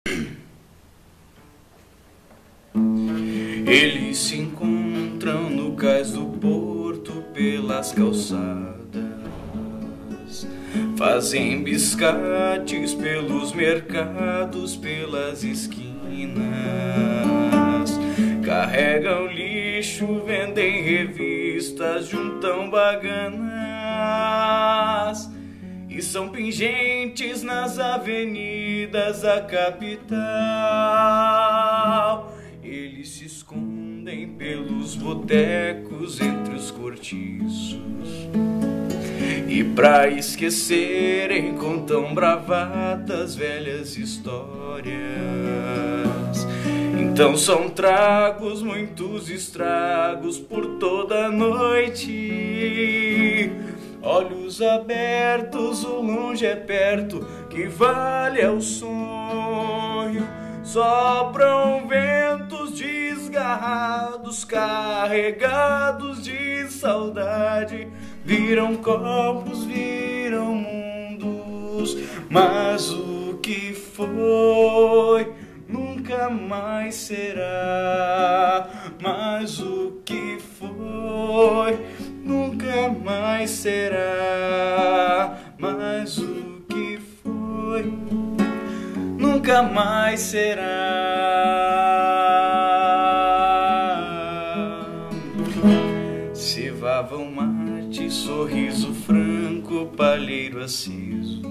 Eles se encontram no cais do porto, pelas calçadas, fazem biscates pelos mercados, pelas esquinas, carregam lixo, vendem revistas, juntam baganas e são pingentes nas avenidas da capital. Eles se escondem pelos botecos, entre os cortiços, e pra esquecerem contam bravatas, velhas histórias. Então são tragos, muitos estragos por toda a noite. Olhos abertos, o longe é perto, que vale é o sonho. Sopram ventos desgarrados, carregados de saudade. Viram copos, viram mundos, mas o que foi nunca mais será. Mas o que foi nunca mais será. Mas o que foi nunca mais será. Cevavam mate, sorriso franco, palheiro aceso.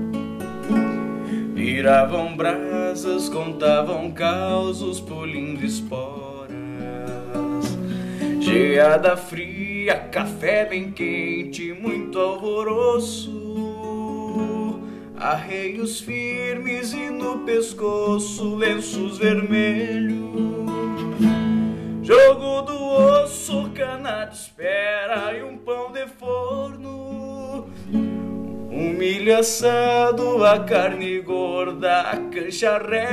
Viravam brasas, contavam causos, polindo esporas. Geada fria, café bem quente, muito alvoroço. Arreios firmes e no pescoço lenços vermelhos. Jogo do osso, cana de espera e um pão de forno. Um milho assado, a carne gorda, a cancha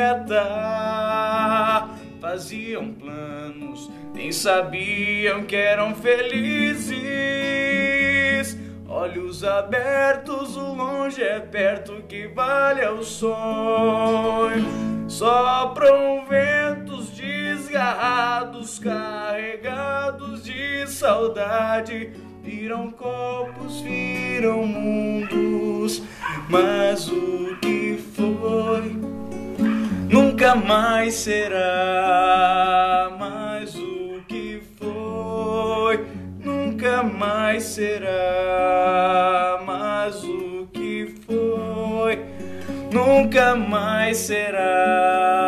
reta. Faziam planos, nem sabiam que eram felizes. Olhos abertos, o longe é perto, que vale é o sonho. Sopram ventos desgarrados, carregados de saudade. Viram copos, viram mundos, mas o que foi nunca mais será. Mas o que foi nunca mais será. Mas o que foi nunca mais será.